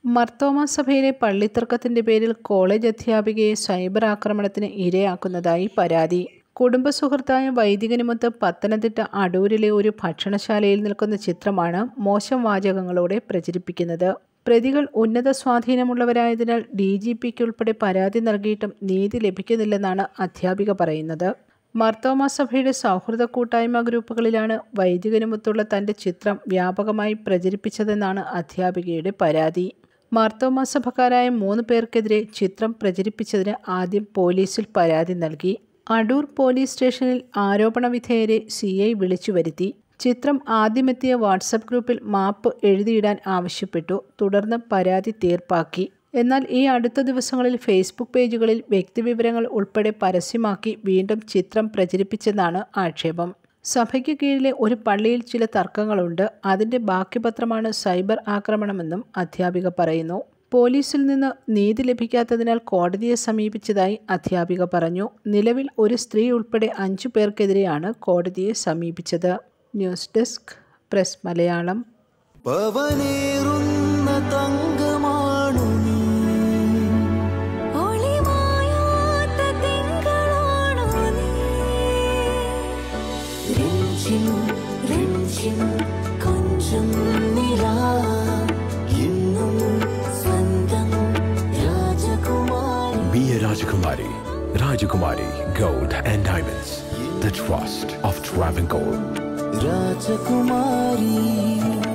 മർത്തോമാ സഭയിലെ പള്ളിത്തർക്കത്തിന്റെ പേരിൽ college അധ്യാപികയെ cyber ആക്രമണത്തിന് ഇരയാക്കുന്നതായി പരാതി. കുടുംബസുഹൃത്തായ വൈദികനുമൊത്ത് പത്തനംതിട്ട അടൂരിലെ ഒരു ഭക്ഷണശാലയിൽ നിൽക്കുന്ന ചിത്രമാണ് മോശം വാചകങ്ങളോടെ പ്രചരിപ്പിക്കുന്നത്. പ്രതികൾ ഉന്നത സ്വാധീനമുള്ളവരായതിനാൽ DGPക്കുൾപ്പെടെ പരാതി നൽകിയിട്ടും നീതി ലഭിക്കുന്നില്ലെന്നാണ് അധ്യാപിക പറയുന്നത്. മർത്തോമാ സഭയുടെ സൗഹൃദ കൂട്ടായ്മ ഗ്രൂപ്പുകളിലാണ് വൈദികനുമൊത്തുള്ള തന്റെ ചിത്രം വ്യാപകമായി പ്രചരിപ്പിച്ചതെന്നാണ് അധ്യാപികയുടെ പരാതി. മർത്തോമാ സഭക്കാരായ 3 പേർക്കെതിരെ ചിത്രം പ്രചരിപ്പിച്ചതിന് ആദ്യം പോലീസിൽ പരാതി നൽകി. അടൂർ പോലീസ് സ്റ്റേഷനിൽ ആരോപണ വിധേയരെ CI വിളിച്ചു വരുത്തി. ചിത്രം ആദ്യമെത്തിയ വാട്സപ്പ് ഗ്രൂപ്പിൽ മാപ്പ് എഴുതിയിടാൻ ആവശ്യപ്പെട്ടു. തുടർന്ന് പരാതി തീർപ്പാക്കി. എന്നാൽ ഈ അടുത്ത ദിവസങ്ങളിൽ ഫേസ്ബുക്ക് പേജുകളിൽ വ്യക്തിവിവരങ്ങൾ ഉൾപ്പെടെ പരസ്യമാക്കി വീണ്ടും ചിത്രം പ്രചരിപ്പിച്ചെന്നാണ് ആക്ഷേപം. സഭയ്ക്ക് കീഴിലെ ഒരു പള്ളിയിൽ ചില തർക്കങ്ങളുണ്ട്. അതിന്റെ ബാക്കിപത്രമാണ് സൈബർ ആക്രമണമെന്നും അധ്യാപിക പറയുന്നു. പോലീസിൽ നിന്ന് നീതി ലഭിക്കാത്തതിനാൽ കോടതിയെ സമീപിച്ചതായി അധ്യാപിക പറഞ്ഞു. നിലവിൽ ഒരു സ്ത്രീ ഉൾപ്പെടെ 5 പേർക്കെതിരെയാണ് കോടതിയെ സമീപിച്ചത്. News desk press Malayalam. Be a Rajakumari. Rajakumari Gold and Diamonds. The trust of Travancore. Rajakumari.